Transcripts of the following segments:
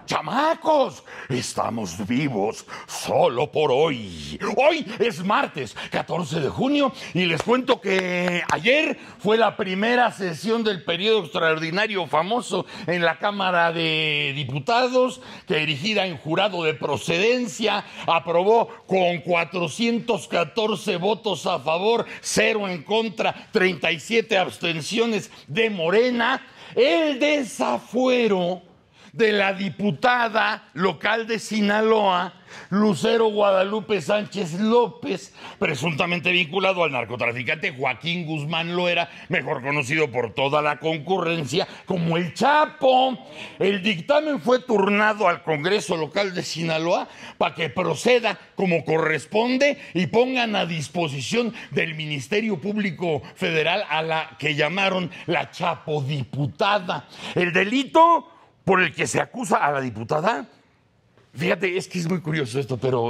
chamacos, estamos vivos solo por hoy. Hoy es martes 14 de junio y les cuento que ayer fue la primera sesión del periodo extraordinario famoso en la Cámara de Diputados, que erigida en jurado de procedencia aprobó con 414 votos a favor, 0 en contra, 37 abstenciones de Morena, el desafuero de la diputada local de Sinaloa, Lucero Guadalupe Sánchez López, presuntamente vinculado al narcotraficante Joaquín Guzmán Loera, mejor conocido por toda la concurrencia como El Chapo. El dictamen fue turnado al Congreso local de Sinaloa para que proceda como corresponde y pongan a disposición del Ministerio Público Federal a la que llamaron la Chapo diputada. El delito por el que se acusa a la diputada, fíjate, es que es muy curioso esto, pero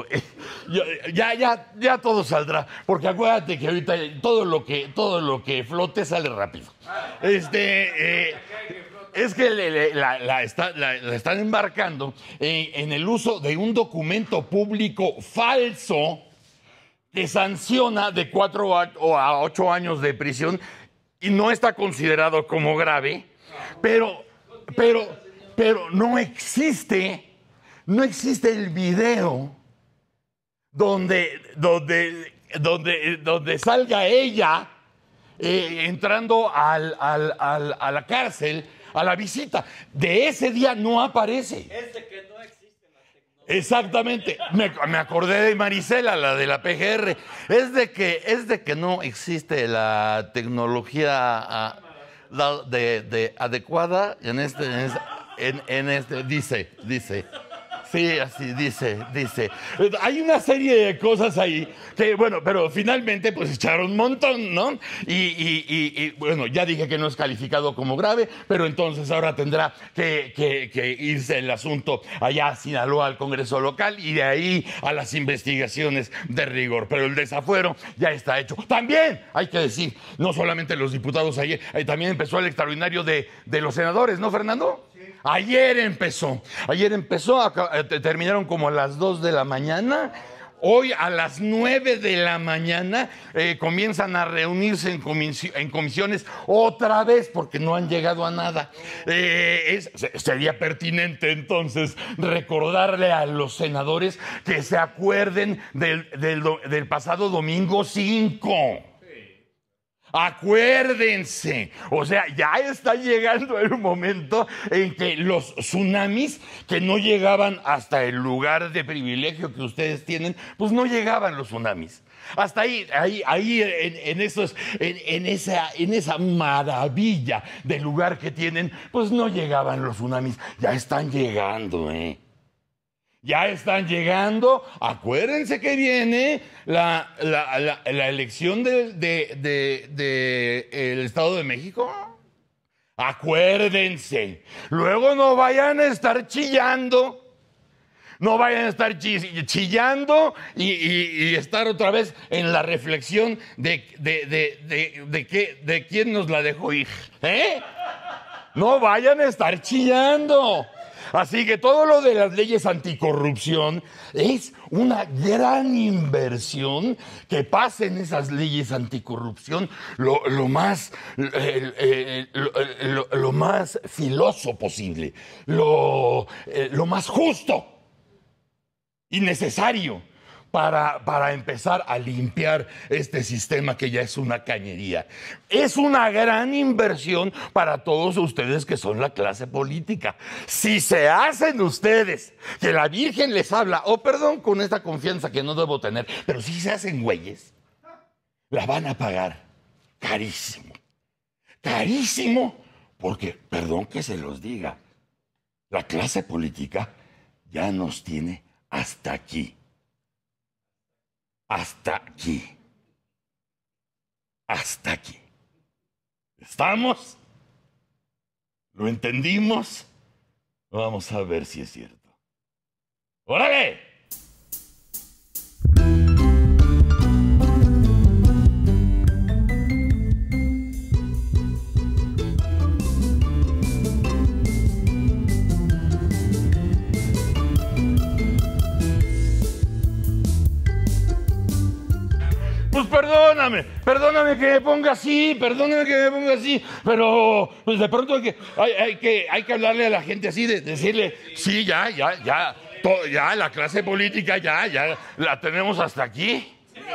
ya todo saldrá, porque acuérdate que ahorita todo lo que flote sale rápido. Es que la están embarcando en el uso de un documento público falso que sanciona de 4 a 8 años de prisión y no está considerado como grave, pero no existe el video donde salga ella entrando a la cárcel, a la visita. De ese día no aparece. Es de que no existe la tecnología. Exactamente. Me acordé de Marisela, la de la PGR. Es de que no existe la tecnología adecuada en este, dice. Sí, así dice. Hay una serie de cosas ahí que, bueno, pero finalmente pues echaron un montón, ¿no? Y bueno, ya dije que no es calificado como grave, pero entonces ahora tendrá que irse el asunto allá a Sinaloa, al Congreso local, y de ahí a las investigaciones de rigor. Pero el desafuero ya está hecho. También, hay que decir, no solamente los diputados ayer, también empezó el extraordinario de los senadores, ¿no, Fernando? Ayer empezó, terminaron como a las 2 de la mañana. Hoy a las 9 de la mañana comienzan a reunirse en comisiones otra vez porque no han llegado a nada. Sería pertinente entonces recordarle a los senadores que se acuerden del pasado domingo 5. Acuérdense, o sea, ya está llegando el momento en que los tsunamis que no llegaban hasta el lugar de privilegio que ustedes tienen, pues no llegaban los tsunamis. Hasta ahí en esa maravilla del lugar que tienen, pues no llegaban los tsunamis. Ya están llegando, Ya están llegando. Acuérdense que viene la elección del Estado de México. Acuérdense. Luego no vayan a estar chillando. No vayan a estar chillando y estar otra vez en la reflexión de quién nos la dejó ir. No vayan a estar chillando. Así que todo lo de las leyes anticorrupción es una gran inversión. Que pasen esas leyes anticorrupción lo más filoso posible, lo más justo y necesario para empezar a limpiar este sistema que ya es una cañería. Es una gran inversión para todos ustedes que son la clase política. Si se hacen ustedes que la Virgen les habla, perdón, con esta confianza que no debo tener, pero si se hacen güeyes, la van a pagar carísimo. Carísimo, porque, perdón que se los diga, la clase política ya nos tiene hasta aquí. Hasta aquí. Hasta aquí. ¿Estamos? ¿Lo entendimos? Vamos a ver si es cierto. ¡Órale! Pues perdóname que me ponga así, pero pues de pronto hay que hablarle a la gente así, decirle, sí, ya, la clase política ya la tenemos hasta aquí.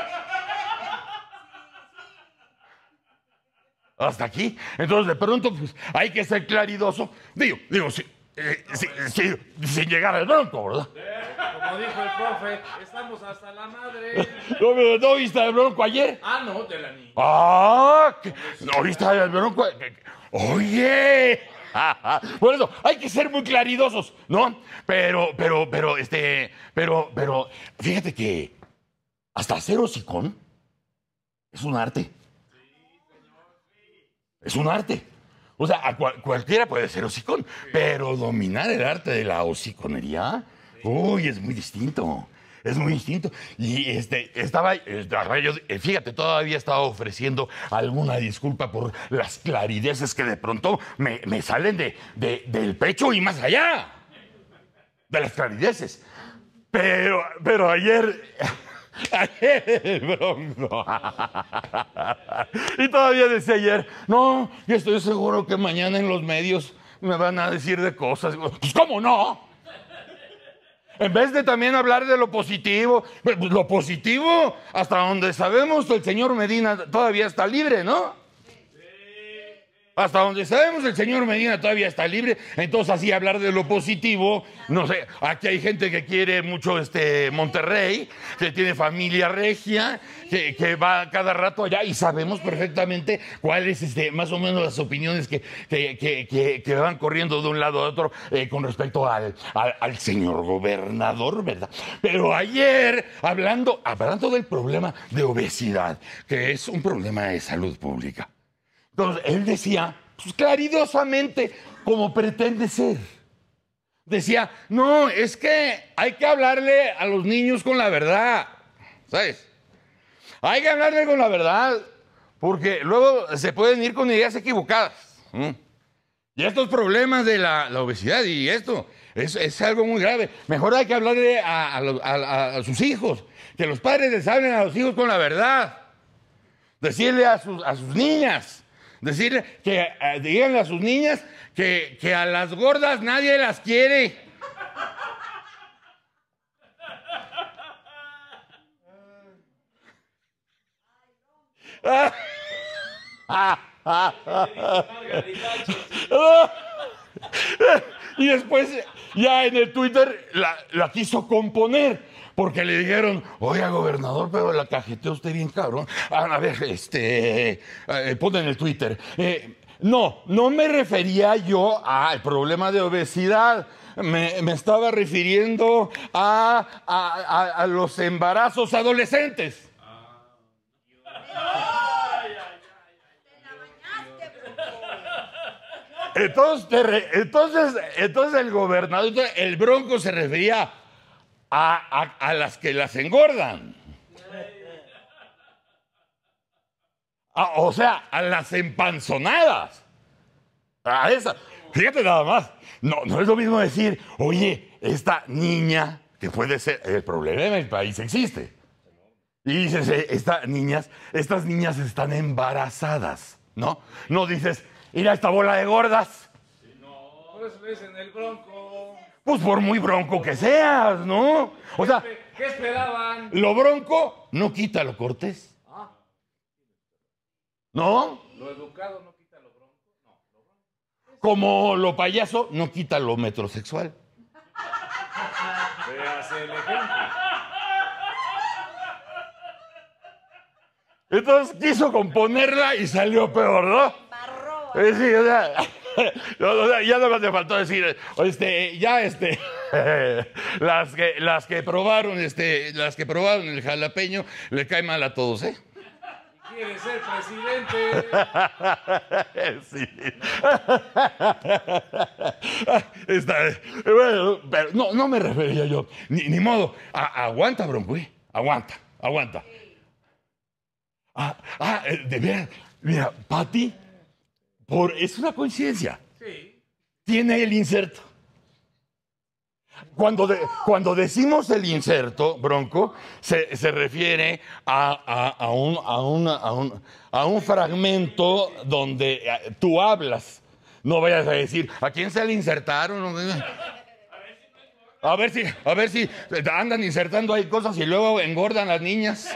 Hasta aquí. Entonces, de pronto, pues, hay que ser claridoso. Digo, sin llegar al Bronco, ¿verdad? Como dijo el profe, estamos hasta la madre. ¿No viste el Bronco ayer? Ah, no, de la niña. ¿No viste el Bronco? Oye. Por eso, hay que ser muy claridosos, ¿no? Pero, fíjate que hasta hacer hocicón es un arte. Es un arte. O sea, cualquiera puede ser hocicón, pero dominar el arte de la hociconería, uy, es muy distinto. Es muy distinto. Y estaba yo, fíjate, todavía estaba ofreciendo alguna disculpa por las clarideces que de pronto me salen del pecho y más allá. De las clarideces. Pero ayer el Bronco. Y todavía decía ayer, no, yo estoy seguro que mañana en los medios me van a decir de cosas. Pues, ¿cómo no? En vez de también hablar de lo positivo, hasta donde sabemos, el señor Medina todavía está libre, ¿no? Hasta donde sabemos, el señor Medina todavía está libre. Entonces, así hablar de lo positivo, no sé, aquí hay gente que quiere mucho Monterrey, que tiene familia regia, que va cada rato allá y sabemos perfectamente cuáles más o menos las opiniones que van corriendo de un lado a otro con respecto al señor gobernador, ¿verdad? Pero ayer, hablando del problema de obesidad, que es un problema de salud pública. Entonces, él decía, pues claridosamente, como pretende ser. Decía, no, es que hay que hablarle a los niños con la verdad, ¿sabes? Hay que hablarle con la verdad, porque luego se pueden ir con ideas equivocadas. Y estos problemas de la obesidad y esto es algo muy grave. Mejor hay que hablarle a sus hijos, que los padres les hablen a los hijos con la verdad. Decirle a sus niñas. Decirle díganle a sus niñas que a las gordas nadie las quiere. Y después ya en el Twitter la quiso componer. Porque le dijeron, oiga, gobernador, pero la cajeteó usted bien cabrón. A ver, pon en el Twitter. No me refería yo al problema de obesidad. Me estaba refiriendo a los embarazos adolescentes. Entonces el gobernador, el Bronco se refería a las que las engordan. O sea, a las empanzonadas. A esa. Fíjate nada más. No es lo mismo decir, oye, esta niña, que puede ser, el problema en el país existe. Y dices, estas niñas están embarazadas, ¿no? No dices, mira esta bola de gordas. No, por eso le dicen el Bronco. Pues por muy bronco que seas, ¿no? O sea, ¿qué esperaban? Lo bronco no quita lo cortés. ¿No? Lo educado no quita lo bronco. No, lo bronco. Como lo payaso no quita lo metrosexual. Véase el ejemplo. Entonces quiso componerla y salió peor, ¿no? Sí, o sea, ya no me faltó decir, las que probaron el jalapeño le cae mal a todos, ¿eh? Quiere ser presidente. Sí. Bueno, pero no me refería yo. Ni modo. Aguanta, Bronco, aguanta. De veras, mira, Pati, es una coincidencia. Sí. Tiene el inserto. Cuando decimos el inserto, Bronco, se refiere a un fragmento donde tú hablas. No vayas a decir, ¿a quién se le insertaron? A ver si andan insertando ahí cosas y luego engordan las niñas.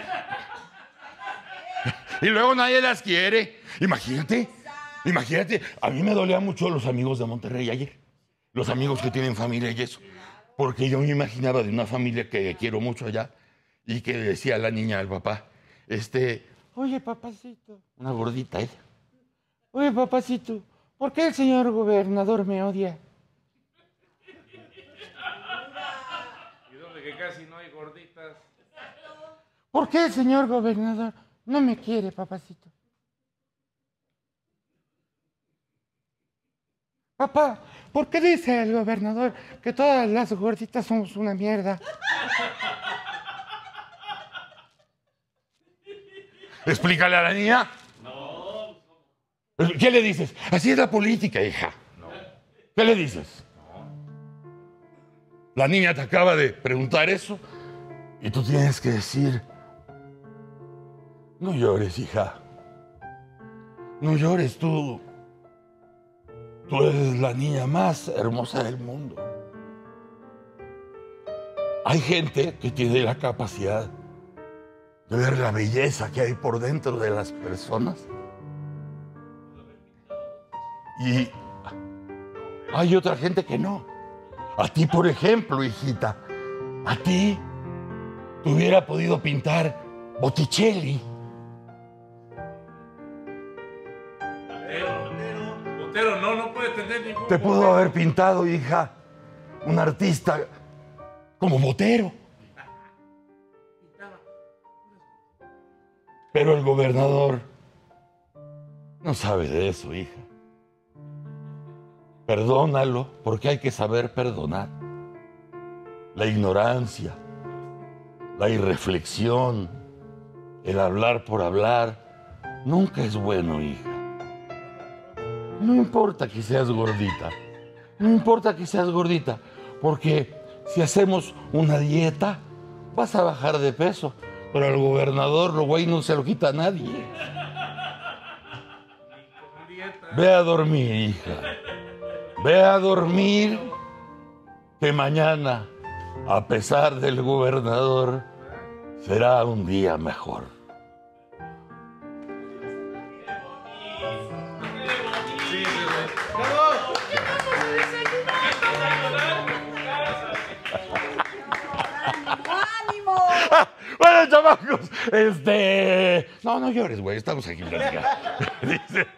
Y luego nadie las quiere. Imagínate, a mí me dolía mucho los amigos de Monterrey ayer. Los amigos que tienen familia y eso. Porque yo me imaginaba de una familia que quiero mucho allá y que decía la niña al papá, oye, papacito, una gordita ella. Oye, papacito, ¿por qué el señor gobernador me odia? ¿Y dónde que casi no hay gorditas? ¿Por qué el señor gobernador no me quiere, papacito? Papá, ¿por qué dice el gobernador que todas las gorditas somos una mierda? Explícale a la niña. No. ¿Qué le dices? Así es la política, hija. No. ¿Qué le dices? No. La niña te acaba de preguntar eso y tú tienes que decir, no llores, hija. No llores, tú eres la niña más hermosa del mundo. Hay gente que tiene la capacidad de ver la belleza que hay por dentro de las personas. Y hay otra gente que no. A ti, por ejemplo, hijita, a ti te hubiera podido pintar Botticelli. Botero no puede tener ningún... Te pudo haber pintado, hija, un artista como Botero. Pero el gobernador no sabe de eso, hija. Perdónalo, porque hay que saber perdonar. La ignorancia, la irreflexión, el hablar por hablar, nunca es bueno, hija. No importa que seas gordita, no importa que seas gordita, porque si hacemos una dieta, vas a bajar de peso, pero al gobernador lo güey no se lo quita a nadie. Ve a dormir, hija. Ve a dormir, que mañana, a pesar del gobernador, será un día mejor. Bueno, chamacos, no llores, güey, estamos aquí platicando. Dice,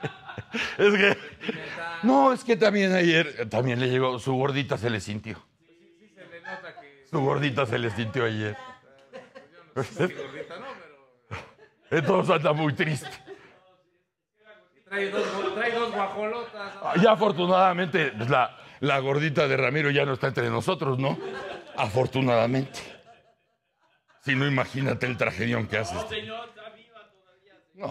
es que también ayer, también le llegó, su gordita se le sintió. Sí, se le nota que... Su gordita se le sintió ayer. Yo no sé si gordita no, pero... Entonces anda muy triste. Trae dos guajolotas. Ya afortunadamente, pues, la gordita de Ramiro ya no está entre nosotros, ¿no? Afortunadamente. Si no, imagínate el tragedión que haces. No, señor, está viva todavía.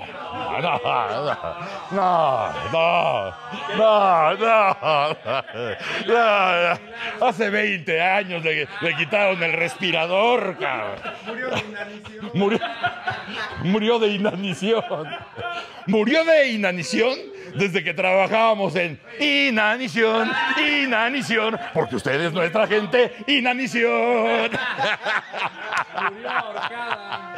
No. Hace 20 años le quitaron el respirador, cabrón. Murió de inanición. Murió de inanición. Murió de inanición desde que trabajábamos en inanición, porque usted es nuestra gente, inanición. Murió ahorcada.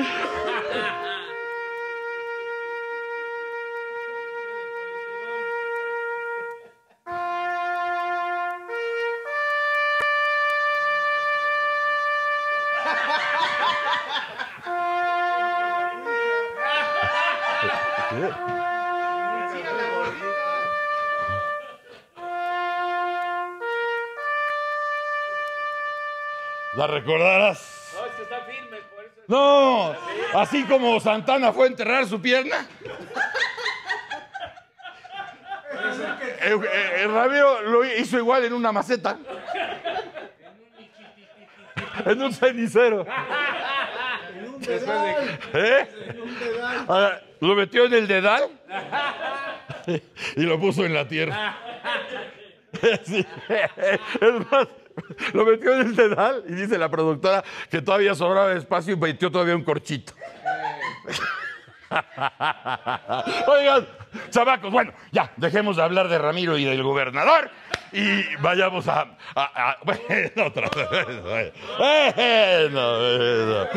¿La recordarás? No, es que está firme, por eso... No, así como Santana fue a enterrar su pierna. Ramiro lo hizo igual en una maceta. En un cenicero. Ahora, lo metió en el dedal y lo puso en la tierra. Sí. Es más, Lo metió en el dedal y dice la productora que todavía sobraba espacio y metió todavía un corchito. Oigan, chavacos, bueno, ya, dejemos de hablar de Ramiro y del gobernador y vayamos bueno, otra vez. Bueno.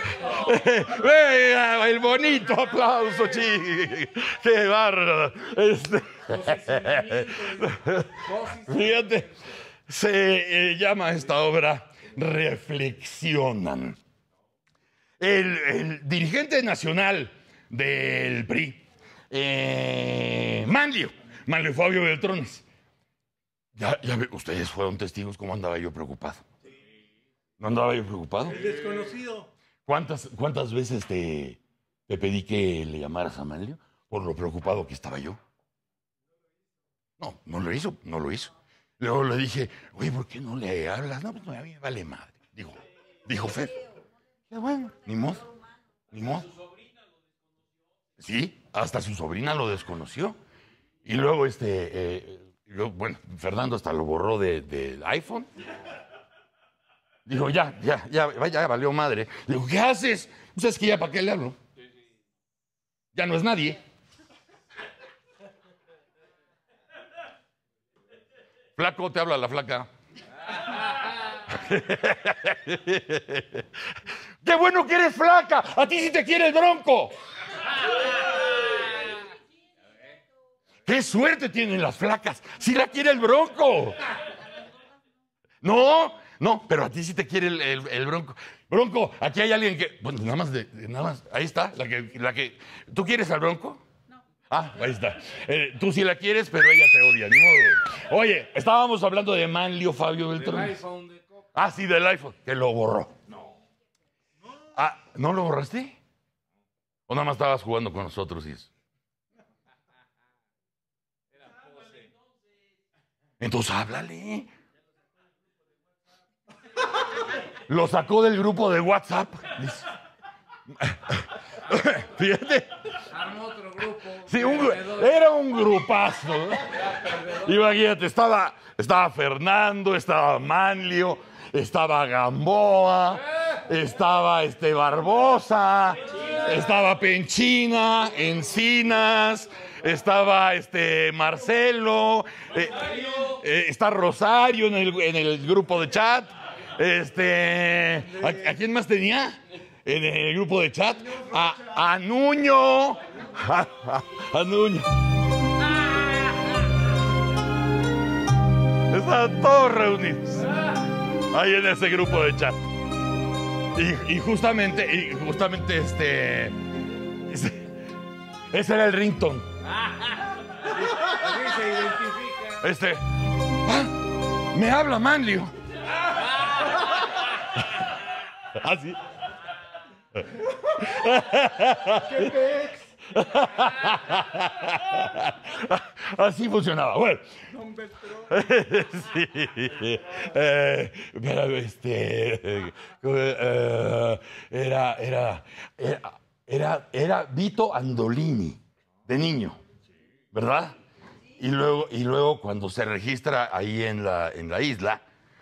Venga, el bonito aplauso, chiqui. Qué bárbaro. Fíjate, se llama esta obra Reflexionan. El dirigente nacional del PRI, Manlio Fabio Beltrones. Ya ustedes fueron testigos cómo andaba yo preocupado. ¿No andaba yo preocupado? El desconocido. ¿Cuántas veces te pedí que le llamaras a Manlio por lo preocupado que estaba yo? No lo hizo. Luego le dije, oye, ¿por qué no le hablas? No, pues a mí me vale madre. Dijo Fer. Ya bueno, ni modo. Sí, hasta su sobrina lo desconoció. Y luego, bueno, Fernando hasta lo borró del iPhone. Dijo, ya valió madre. Digo, ¿qué haces? Pues es que ya, ¿para qué le hablo? Ya no es nadie. Flaco, te habla la flaca. ¡Qué bueno que eres flaca! ¡A ti sí te quiere el Bronco! ¡Qué suerte tienen las flacas! ¡Sí la quiere el Bronco! No, pero a ti sí te quiere el Bronco. Bronco, aquí hay alguien que... Bueno, nada más, ahí está, la que... ¿Tú quieres al Bronco? No. Ah, ahí está. Tú sí la quieres, pero ella te odia, ni modo. Oye, estábamos hablando de Manlio Fabio Beltrán. Ah, sí, del iPhone, que lo borró. No. Ah, ¿no lo borraste? ¿O nada más estabas jugando con nosotros y eso? Entonces háblale. Lo sacó del grupo de WhatsApp. Fíjate. Armó otro grupo. Sí, era un grupazo. Imagínate, estaba Fernando, estaba Manlio, estaba Gamboa, estaba Barbosa, estaba Penchina, Encinas, estaba Marcelo, está Rosario en el grupo de chat. ¿A quién más tenía en el grupo de chat? A Nuño. A Nuño. Estaban todos reunidos ahí en ese grupo de chat. Y justamente ese era el ringtone. Así se identifica. Me habla Manlio. Así. ¡Qué pex! Así funcionaba. Bueno. Sí. Era Vito Andolini, de niño, ¿verdad? Y luego cuando se registra ahí en la isla,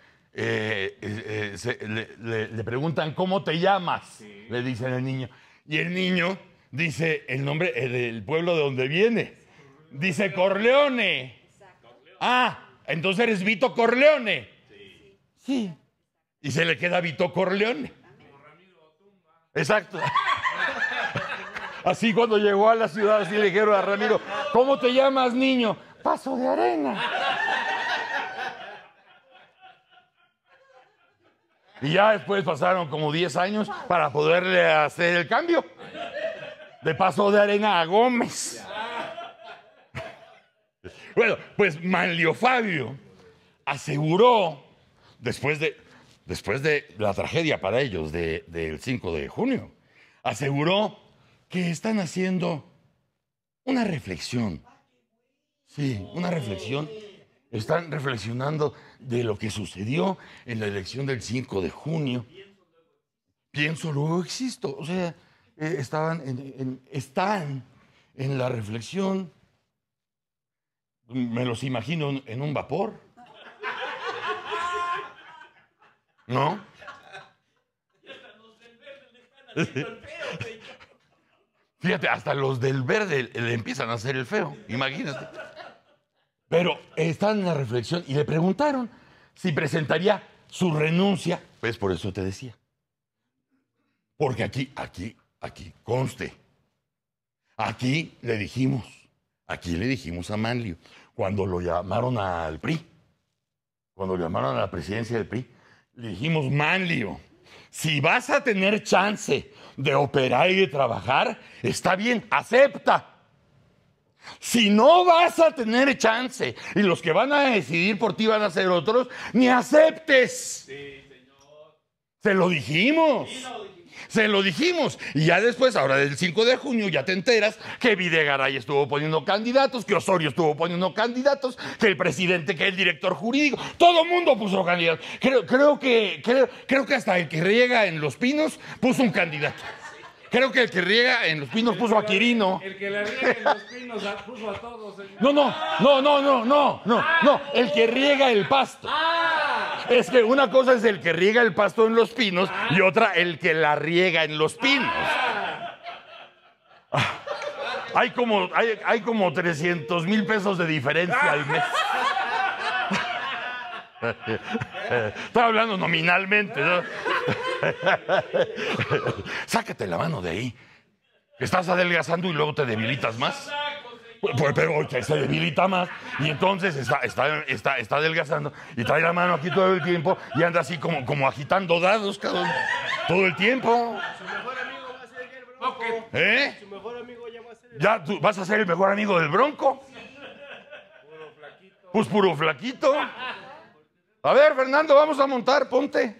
le preguntan ¿cómo te llamas? Sí. Le dicen al niño. Y el niño dice el nombre del pueblo de donde viene. Dice Corleone. Ah, entonces eres Vito Corleone. Sí. Y se le queda Vito Corleone. Exacto. Así cuando llegó a la ciudad, así le dijeron a Ramiro, ¿cómo te llamas, niño? Paso de Arena. Y ya después pasaron como 10 años para poderle hacer el cambio. De Paso de Arena a Gómez. Bueno, pues Manlio Fabio aseguró, después de la tragedia para ellos del 5 de junio, aseguró que están haciendo una reflexión. Sí, una reflexión. Están reflexionando de lo que sucedió en la elección del 5 de junio. Pienso, luego existo. O sea, están en la reflexión. Me los imagino en un vapor. ¿No? Fíjate, hasta los del verde le empiezan a hacer el feo, imagínate. Pero están en la reflexión y le preguntaron si presentaría su renuncia. Pues por eso te decía. Porque aquí conste. Aquí le dijimos a Manlio, cuando lo llamaron al PRI, cuando lo llamaron a la presidencia del PRI, le dijimos, Manlio, si vas a tener chance de operar y de trabajar, está bien, acepta. Si no vas a tener chance y los que van a decidir por ti van a ser otros, ni aceptes. Sí, señor. Se lo dijimos. Sí, Se lo dijimos. Y ya después, ahora del 5 de junio, ya te enteras que Videgaray estuvo poniendo candidatos, que Osorio estuvo poniendo candidatos, que el presidente, que el director jurídico, todo el mundo puso candidatos. Creo que hasta el que riega en Los Pinos puso un candidato. Creo que el que riega en Los Pinos puso a Quirino. El que le riega en Los Pinos puso a todos, señor. No. El que riega el pasto. Es que una cosa es el que riega el pasto en Los Pinos y otra el que la riega en Los Pinos. Hay como 300,000 pesos de diferencia al mes. Estoy hablando nominalmente, ¿no? Sácate la mano de ahí. Estás adelgazando y luego te debilitas más. Pero se debilita más y entonces está adelgazando y trae la mano aquí todo el tiempo y anda así como agitando dados todo el tiempo. Su mejor amigo va a ser el Bronco. ¿Eh? Su mejor amigo ya va a ser el ¿Ya tú vas a ser el mejor amigo del Bronco? Puro flaquito. Pues puro flaquito. A ver, Fernando, vamos a montar, ponte.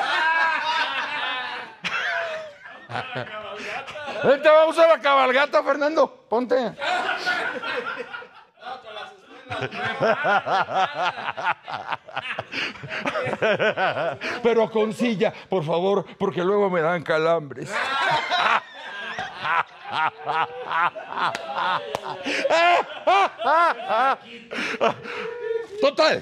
Vente, vamos a la cabalgata, Fernando, ponte. Pero con silla, por favor, porque luego me dan calambres. Total.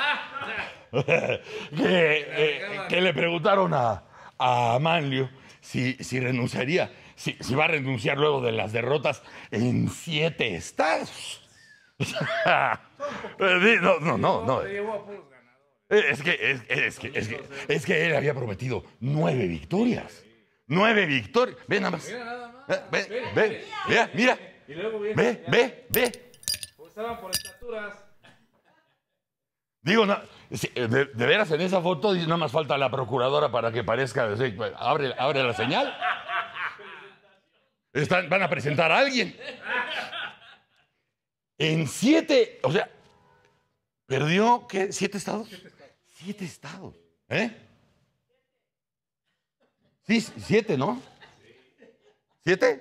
Que le preguntaron a Manlio si renunciaría, si va a renunciar luego de las derrotas en 7 estados. No. Se llevó a puros ganadores. Es que él había prometido 9 victorias. 9 victorias. Ve nada más. Mira nada más. Mira. Y luego viene. Ve. Pues estaban por estaturas. Digo, de veras en esa foto nada más falta la procuradora para que parezca. Abre la señal. Van a presentar a alguien. En 7, o sea, perdió, ¿qué? ¿7 estados? 7 estados. ¿Eh? Sí, 7, ¿no? ¿7?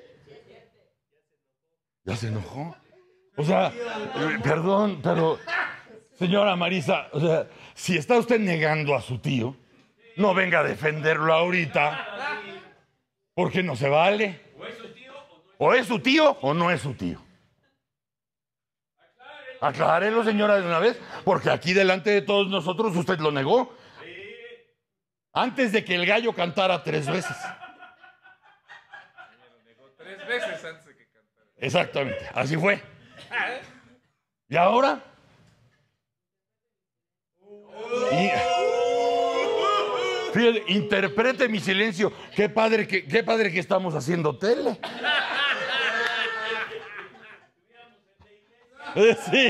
Ya se enojó. O sea, perdón, pero, señora Marisa, o sea, si está usted negando a su tío, no venga a defenderlo ahorita, porque no se vale. O es su tío o no es su tío. Aclárelo, señora, de una vez, porque aquí delante de todos nosotros usted lo negó. Antes de que el gallo cantara 3 veces. 3 veces antes de que cantara. Exactamente, así fue. ¿Y ahora? Fíjate, interprete mi silencio. Qué padre que estamos haciendo tele. Sí.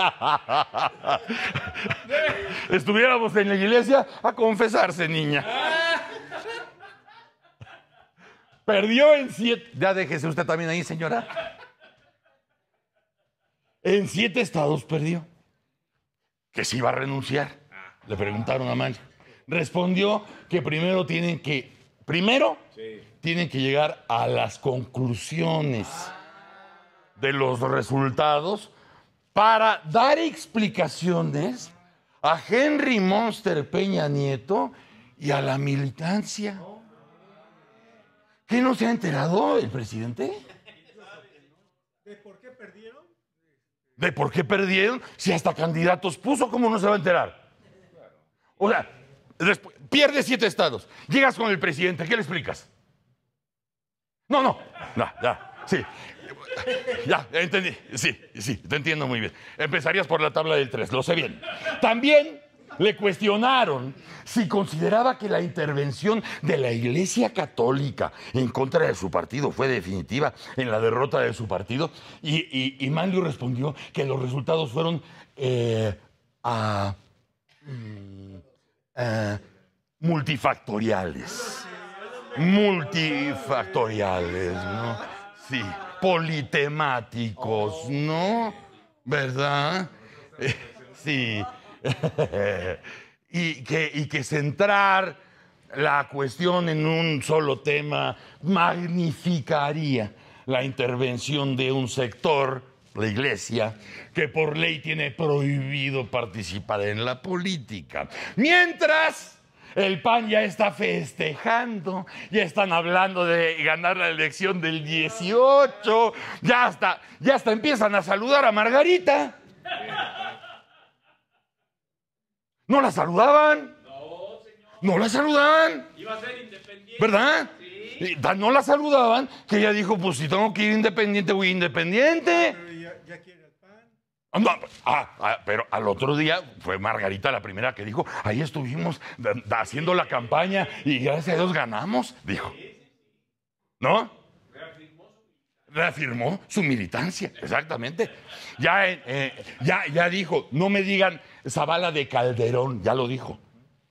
Estuviéramos en la iglesia a confesarse, niña. Perdió en 7. Ya déjese usted también ahí, señora. En 7 estados perdió. Que si iba a renunciar. Le preguntaron a Manlio. Respondió que primero tienen que llegar a las conclusiones de los resultados para dar explicaciones a Henry Monster Peña Nieto y a la militancia. ¿Qué no se ha enterado el presidente? ¿De por qué perdieron? ¿De por qué perdieron? Si hasta candidatos puso, ¿cómo no se va a enterar? O sea, Después, pierdes 7 estados. Llegas con el presidente, ¿qué le explicas? No, ya, sí. Ya, entendí. Sí, te entiendo muy bien. Empezarías por la tabla del 3, lo sé bien. También le cuestionaron si consideraba que la intervención de la Iglesia Católica en contra de su partido fue definitiva en la derrota de su partido. Y Manlio respondió que los resultados fueron multifactoriales. Multifactoriales, ¿no? Sí, politemáticos, ¿no? ¿Verdad? Sí. y que centrar la cuestión en un solo tema magnificaría la intervención de un sector, la Iglesia, que por ley tiene prohibido participar en la política. Mientras el PAN ya está festejando, ya están hablando de ganar la elección del 18, ya hasta empiezan a saludar a Margarita. ¿No la saludaban? No, señor. ¿No la saludaban? Iba a ser independiente. ¿Verdad? Sí. No la saludaban, que ella dijo, pues si tengo que ir independiente, voy independiente. Pero ya quiere el PAN. No, pero al otro día fue Margarita la primera que dijo, ahí estuvimos haciendo la campaña y gracias a Dios ganamos, dijo. ¿No? Reafirmó su militancia, exactamente. Ya dijo, no me digan Zavala de Calderón, ya lo dijo.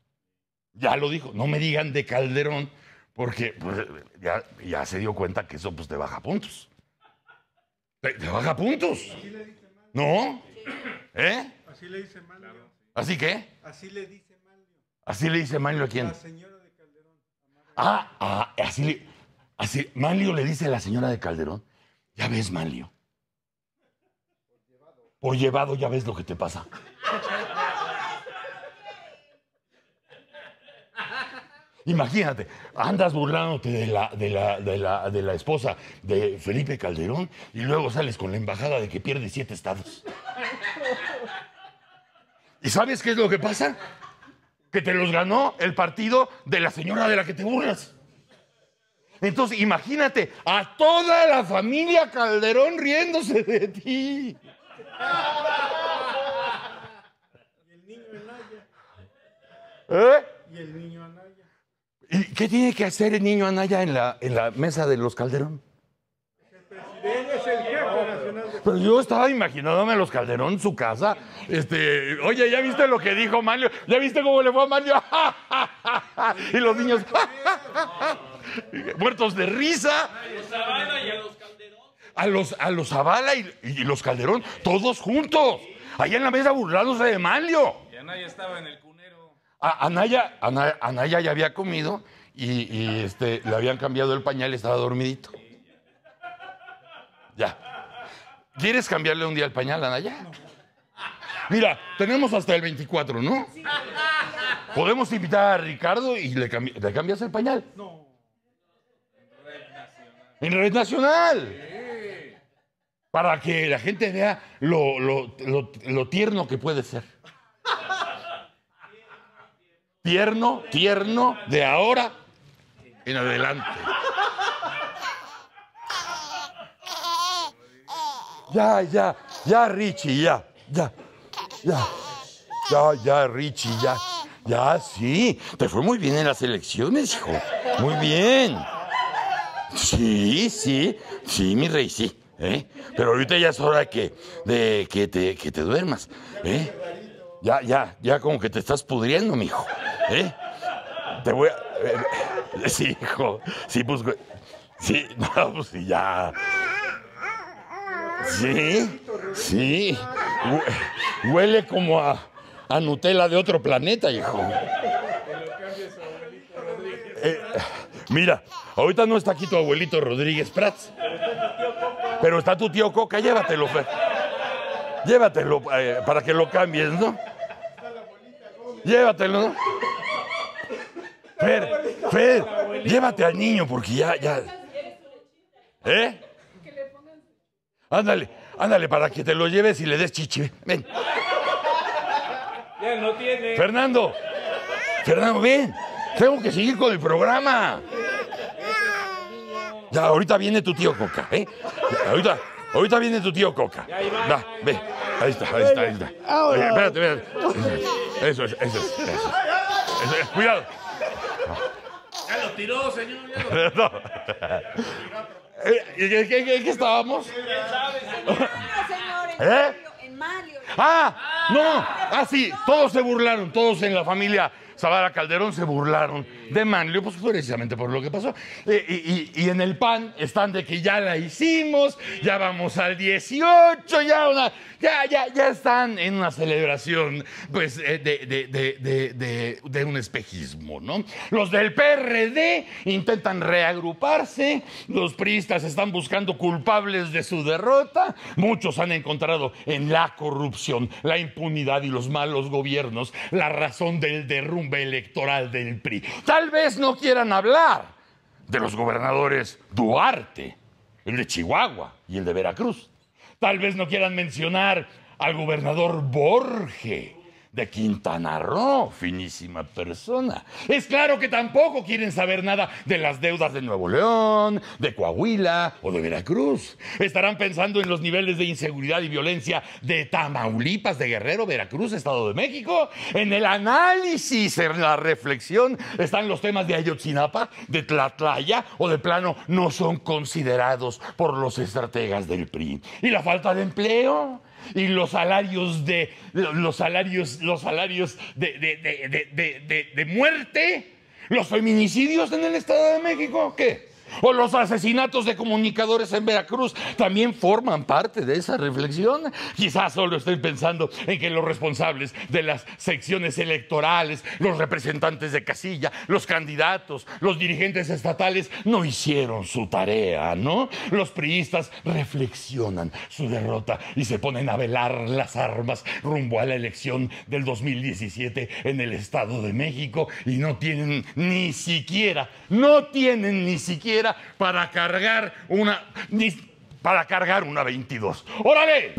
No me digan de Calderón, porque pues, ya se dio cuenta que eso pues te baja puntos. Te baja puntos. Así le dice Manlio. ¿No? ¿Eh? Así le dice Manlio. ¿Así qué? Así le dice Manlio. ¿Así le dice Manlio a quién? La señora de Calderón. Así Manlio le dice a la señora de Calderón. Ya ves, Manlio. Por llevado ya ves lo que te pasa. Imagínate, andas burlándote de la esposa de Felipe Calderón y luego sales con la embajada de que pierde 7 estados. ¿Y sabes qué es lo que pasa? Que te los ganó el partido de la señora de la que te burlas. Entonces, imagínate a toda la familia Calderón riéndose de ti. Y el niño Anaya. ¿Eh? Y el niño Anaya. ¿Y qué tiene que hacer el niño Anaya en la mesa de los Calderón? El presidente es el jefe nacional de... Pero yo estaba imaginándome a los Calderón en su casa. Oye, ¿ya viste lo que dijo Manlio? ¿Ya viste cómo le fue a Manlio? Y los niños muertos de risa. A los Zavala y a los Calderón. A los Zavala y los Calderón, todos juntos. Allá en la mesa burlándose de Manlio. Y Anaya estaba en el cunero. Anaya ya había comido y le habían cambiado el pañal y estaba dormidito. Ya. ¿Quieres cambiarle un día el pañal a Anaya? No. Mira, tenemos hasta el 24, ¿no? Sí. Podemos invitar a Ricardo y le cambias el pañal. No. En Red Nacional. Sí. Para que la gente vea lo tierno que puede ser. Tierno de ahora en adelante. Ya, Richie, ya, Richie, ya, sí. Te fue muy bien en las elecciones, hijo. Muy bien. Sí, mi rey, sí. Pero ahorita ya es hora de que te duermas. Ya como que te estás pudriendo, mijo. Te voy a... sí, hijo. Sí, pues... Sí, no, pues sí, ya. Sí. Huele como a Nutella de otro planeta, hijo. Mira, ahorita no está aquí tu abuelito Rodríguez Prats. Pero está tu tío Coca, llévatelo, Fer. Llévatelo para que lo cambies, ¿no? Llévatelo, ¿no? Fer, llévate al niño porque ya. Ándale, para que te lo lleves y le des chichi. Ven. Ya no tiene. Fernando, Fernando, ven. Tengo que seguir con el programa. Ya, ahorita viene tu tío Coca, ¿eh? Ya, ahorita viene tu tío Coca. Va, ve. Ahí está. Oye, espérate. Eso es. Cuidado. Ya lo tiró, señor. No. ¿En qué estábamos? En Mario. Sí, todos se burlaron, todos en la familia Zavara Calderón se burlaron de Manlio, pues precisamente por lo que pasó. Y en el PAN están de que ya la hicimos, ya vamos al 18, ya están en una celebración, pues, de un espejismo, ¿no? Los del PRD intentan reagruparse, los priistas están buscando culpables de su derrota, muchos han encontrado en la corrupción, la impunidad y los malos gobiernos la razón del derrumbe electoral del PRI. Tal vez no quieran hablar de los gobernadores Duarte, el de Chihuahua y el de Veracruz. Tal vez no quieran mencionar al gobernador Borge de Quintana Roo, finísima persona. Es claro que tampoco quieren saber nada de las deudas de Nuevo León, de Coahuila o de Veracruz. Estarán pensando en los niveles de inseguridad y violencia de Tamaulipas, de Guerrero, Veracruz, Estado de México. En el análisis, en la reflexión, están los temas de Ayotzinapa, de Tlatlaya o de plano no son considerados por los estrategas del PRI. Y la falta de empleo. Y los salarios de muerte, los feminicidios en el Estado de México, ¿qué? O los asesinatos de comunicadores en Veracruz también forman parte de esa reflexión. Quizás solo estoy pensando en que los responsables de las secciones electorales, los representantes de casilla, los candidatos, los dirigentes estatales no hicieron su tarea, ¿no? Los priistas reflexionan su derrota y se ponen a velar las armas rumbo a la elección del 2017 en el Estado de México y no tienen ni siquiera para cargar una 22. ¡Órale!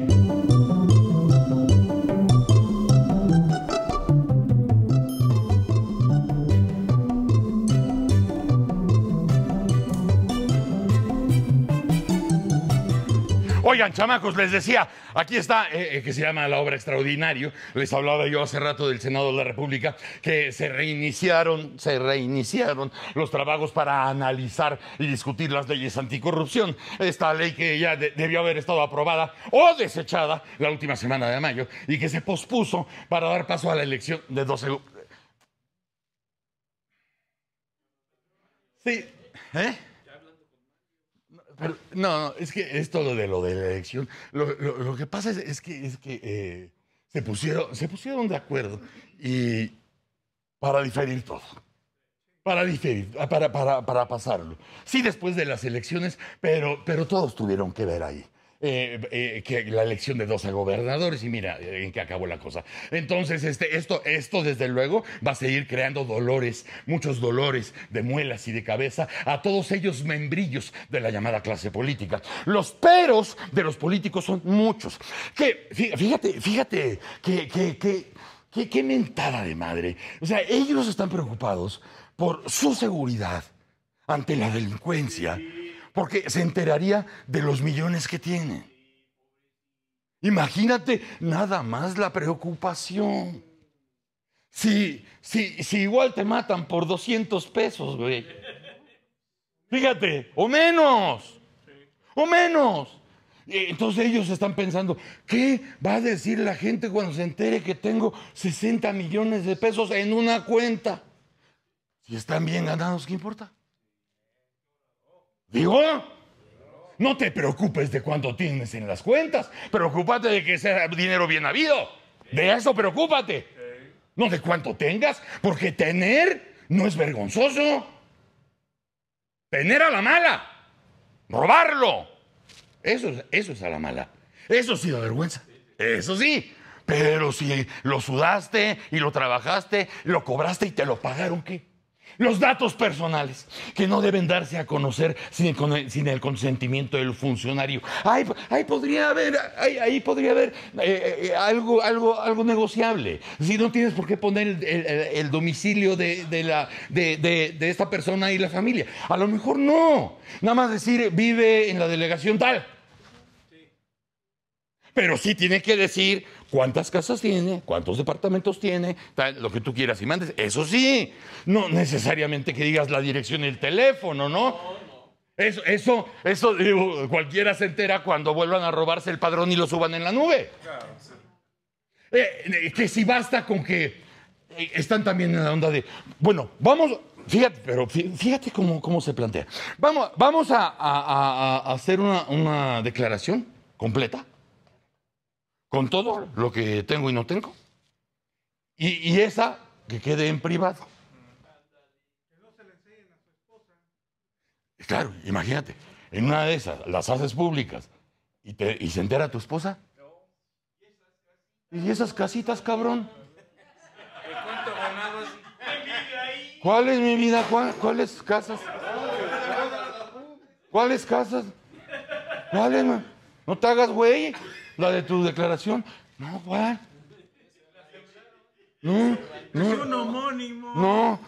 Oigan, chamacos, les decía, aquí está, que se llama La Obra Extraordinario. Les hablaba yo hace rato del Senado de la República, que se reiniciaron los trabajos para analizar y discutir las leyes anticorrupción. Esta ley que ya debió haber estado aprobada o desechada la última semana de mayo y que se pospuso para dar paso a la elección de 12... Sí, Pero, no, es que esto lo de la elección. Lo que pasa es que se pusieron de acuerdo y para diferir todo. Para pasarlo. Sí, después de las elecciones, pero todos tuvieron que ver ahí. Que la elección de 12 gobernadores y mira en qué acabó la cosa. Entonces, esto desde luego va a seguir creando dolores, muchos dolores de muelas y de cabeza a todos ellos membrillos de la llamada clase política. Los peros de los políticos son muchos. Fíjate, qué mentada de madre. O sea, ellos están preocupados por su seguridad ante la delincuencia, porque se enteraría de los millones que tienen. Imagínate nada más la preocupación. Si igual te matan por 200 pesos, güey. Fíjate, o menos. Entonces ellos están pensando, ¿qué va a decir la gente cuando se entere que tengo 60 millones de pesos en una cuenta? Si están bien ganados, ¿qué importa? Digo, no te preocupes de cuánto tienes en las cuentas. Preocúpate de que sea dinero bien habido. De eso preocúpate. No de cuánto tengas, porque tener no es vergonzoso. Tener a la mala. Robarlo. Eso es a la mala. Eso sí da vergüenza. Eso sí. Pero si lo sudaste y lo trabajaste, lo cobraste y te lo pagaron, ¿qué? Los datos personales, que no deben darse a conocer sin el consentimiento del funcionario. Ahí podría haber algo negociable. Si no tienes por qué poner el domicilio de esta persona y la familia. A lo mejor no. Nada más decir, vive en la delegación tal. Pero sí tiene que decir cuántas casas tiene, cuántos departamentos tiene, tal, lo que tú quieras y mandes. Eso sí, no necesariamente que digas la dirección y el teléfono, ¿no? Eso digo, cualquiera se entera cuando vuelvan a robarse el padrón y lo suban en la nube. Que si basta con que están también en la onda de, bueno, vamos, fíjate cómo se plantea. Vamos a hacer una declaración completa, con todo lo que tengo y no tengo. Y esa que quede en privado. Que no se le enseñen a su esposa. Claro, imagínate, en una de esas las haces públicas y se entera tu esposa. ¿Y esas casitas, cabrón? ¿Cuánto ganabas? ¿Cuál es mi vida? ¿Cuáles casas? ¿Cuáles casas? ¿Cuáles, man? No te hagas, güey. La de tu declaración. No, ¿cuál? No. Es un homónimo. No.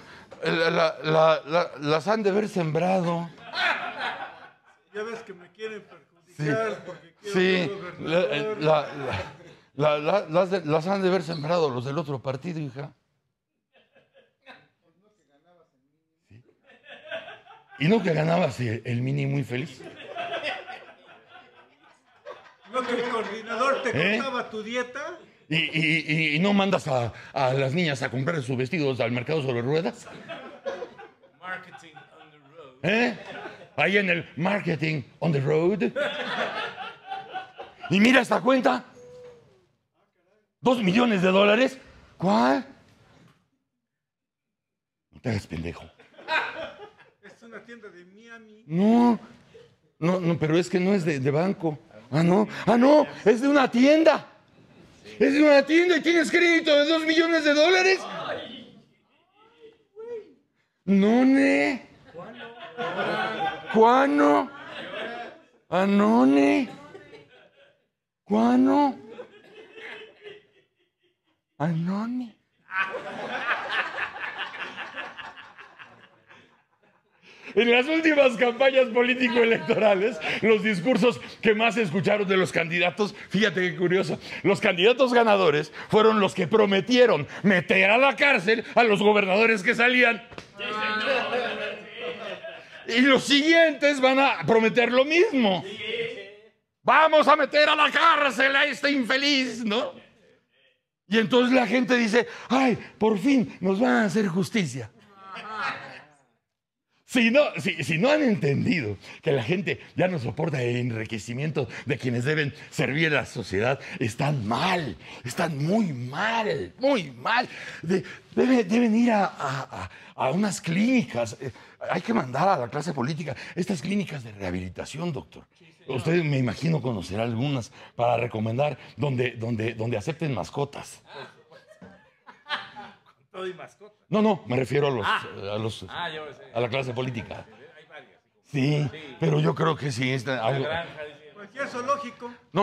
Las han de haber sembrado. Ya ves que me quieren perjudicar porque quiero Sí. ser gobernador. Las han de haber sembrado los del otro partido, hija. Sí. ¿Y no que ganabas el mini muy feliz? ¿No que el coordinador te contaba tu dieta? ¿Y no mandas a las niñas a comprar sus vestidos al mercado sobre ruedas? Marketing on the road. Ahí en el marketing on the road. Y mira esta cuenta. $2 millones. ¿Cuál? No te hagas pendejo. Es una tienda de Miami. No, pero es que no es de banco. Ah, no, es de una tienda. Es de una tienda y tienes crédito de $2 millones. No, ne. ¿Cuándo? Anone. ¿Cuándo? Anone. En las últimas campañas político-electorales, los discursos que más se escucharon de los candidatos, fíjate qué curioso, los candidatos ganadores fueron los que prometieron meter a la cárcel a los gobernadores que salían. Y los siguientes van a prometer lo mismo. Vamos a meter a la cárcel a este infeliz, ¿no? Y entonces la gente dice, ay, por fin nos van a hacer justicia. Si no han entendido que la gente ya no soporta el enriquecimiento de quienes deben servir a la sociedad, están mal, están muy mal. Deben ir a unas clínicas. Hay que mandar a la clase política estas clínicas de rehabilitación, doctor. Usted, me imagino, conocerá algunas para recomendar donde acepten mascotas. Todo y mascota. No, me refiero a Yo sé. la clase política. Hay varias. Sí, pero yo creo que sí. Algo... Granja, dice. Cualquier zoológico. No.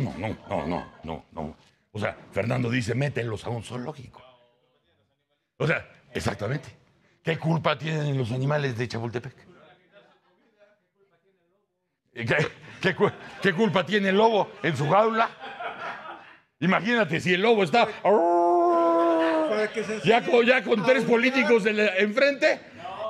O sea, Fernando dice, mételos a un zoológico. O sea, exactamente. ¿Qué culpa tienen los animales de Chapultepec? ¿Qué culpa tiene el lobo en su jaula? Imagínate si el lobo está... Para que se Ya con 3 políticos enfrente.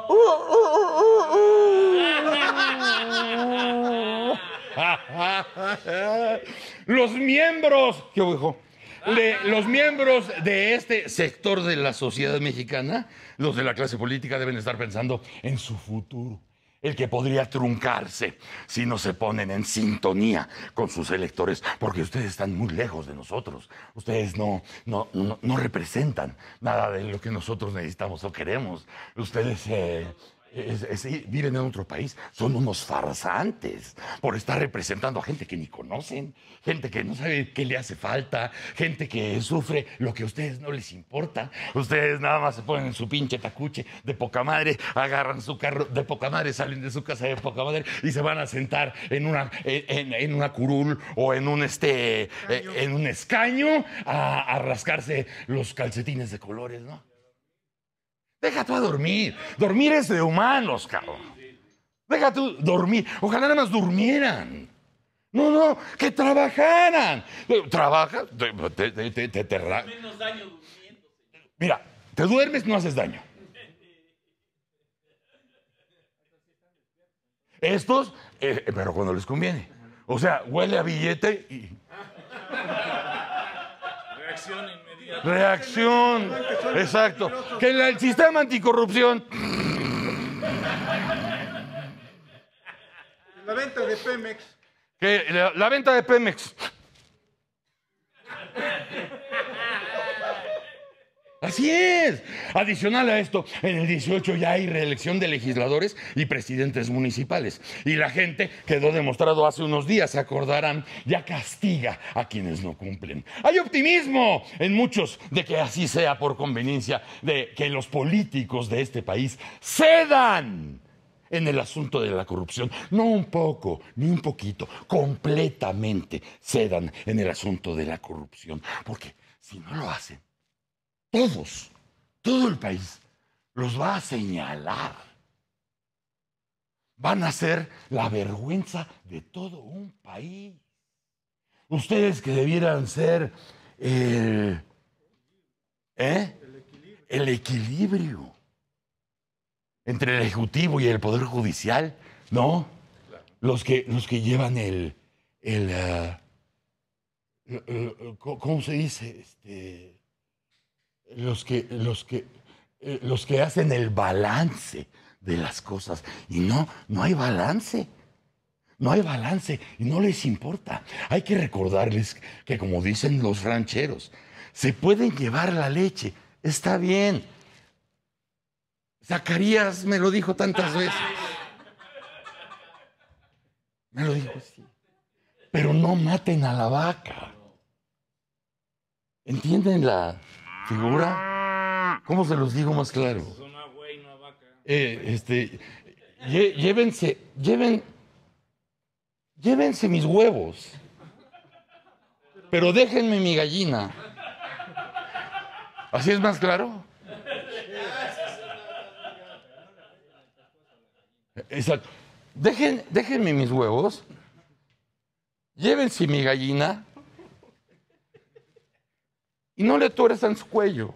Los miembros, ¿qué dijo? Los miembros de este sector de la sociedad mexicana, los de la clase política, deben estar pensando en su futuro. El que podría truncarse si no se ponen en sintonía con sus electores, porque ustedes están muy lejos de nosotros. Ustedes no representan nada de lo que nosotros necesitamos o queremos. Ustedes Viven en otro país, son unos farsantes por estar representando a gente que ni conocen, gente que no sabe qué le hace falta, gente que sufre lo que a ustedes no les importa. Ustedes nada más se ponen en su pinche tacuche de poca madre, agarran su carro de poca madre, salen de su casa de poca madre y se van a sentar en una curul o en un escaño a rascarse los calcetines de colores, ¿no? Deja tú a dormir. Dormir es de humanos, cabrón. Deja tú dormir. Ojalá nada más durmieran. No, que trabajaran. Trabaja, Menos daño durmiendo. Mira, te duermes, no haces daño. Estos, pero cuando les conviene. O sea, huele a billete y... Reacción inmediata. Reacción. Exacto. Que el sistema anticorrupción... La venta de Pemex. Que la venta de Pemex. Así es. Adicional a esto, en el 18 ya hay reelección de legisladores y presidentes municipales. Y la gente, quedó demostrado hace unos días, se acordarán, ya castiga a quienes no cumplen. Hay optimismo en muchos de que así sea por conveniencia, de que los políticos de este país cedan en el asunto de la corrupción. No un poco, ni un poquito, completamente cedan en el asunto de la corrupción. Porque si no lo hacen, todo el país los va a señalar. Van a ser la vergüenza de todo un país. Ustedes que debieran ser el equilibrio entre el Ejecutivo y el Poder Judicial, ¿no? Los que llevan ¿cómo se dice? Los que hacen el balance de las cosas. Y no hay balance. No hay balance y no les importa. Hay que recordarles que, como dicen los rancheros, se pueden llevar la leche, está bien. Zacarías me lo dijo tantas veces. Me lo dijo así. Pero no maten a la vaca. ¿Entienden la figura? ¿Cómo se los digo más claro? Una güey, una vaca. Llévense mis huevos, pero déjenme mi gallina. ¿Así es más claro? Exacto. Déjenme mis huevos, llévense mi gallina y no le tuerzan su cuello.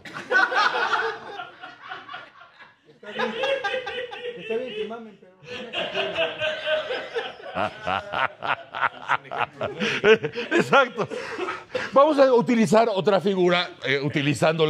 Está bien que mamen, pero... Exacto. Vamos a utilizar otra figura, utilizando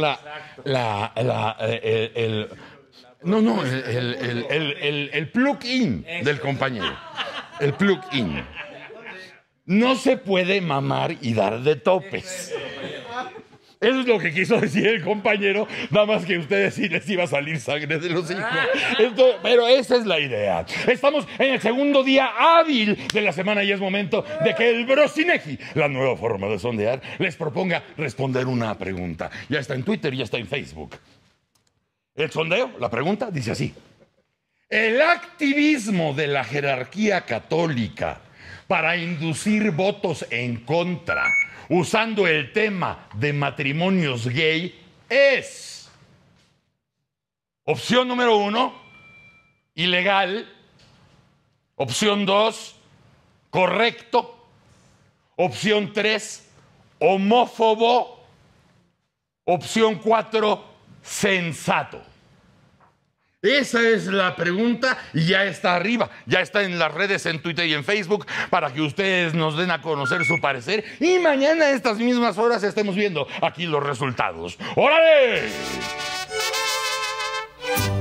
el plug-in del compañero. El plug-in. No se puede mamar y dar de topes. Eso es lo que quiso decir el compañero, nada más que a ustedes sí les iba a salir sangre de los hijos. Pero esa es la idea. Estamos en el segundo día hábil de la semana y es momento de que el Brosinegi, la nueva forma de sondear, les proponga responder una pregunta. Ya está en Twitter y ya está en Facebook. El sondeo, la pregunta, dice así. El activismo de la jerarquía católica para inducir votos en contra, usando el tema de matrimonios gay, es: opción número 1, ilegal; opción 2, correcto; opción 3, homófobo; opción 4, sensato. Esa es la pregunta y ya está arriba, ya está en las redes, en Twitter y en Facebook, para que ustedes nos den a conocer su parecer y mañana a estas mismas horas estemos viendo aquí los resultados. ¡Órale!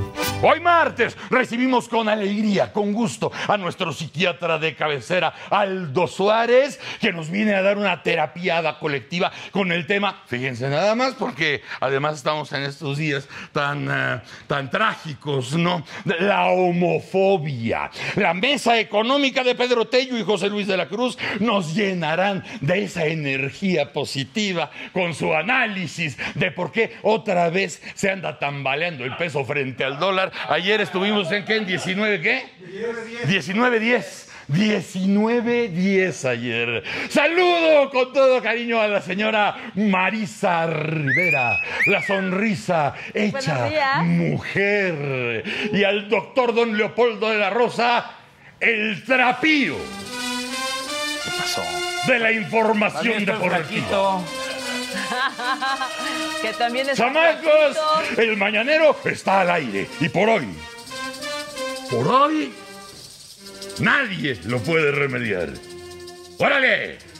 Hoy martes recibimos con alegría, con gusto, a nuestro psiquiatra de cabecera, Aldo Suárez, que nos viene a dar una terapiada colectiva con el tema, fíjense nada más, porque además estamos en estos días tan trágicos, ¿no? La homofobia. La mesa económica de Pedro Tello y José Luis de la Cruz nos llenarán de esa energía positiva con su análisis de por qué otra vez se anda tambaleando el peso frente al dólar. Ayer estuvimos en ¿qué? ¿En 19 qué? 19.10. 19.10 ayer. Saludo con todo cariño a la señora Marisa Rivera, la sonrisa hecha mujer. Y al doctor don Leopoldo de la Rosa, el trapío. ¿Qué pasó? De la información deportiva. Que también es ¡chamacos! El mañanero está al aire. Y por hoy, nadie lo puede remediar. ¡Órale!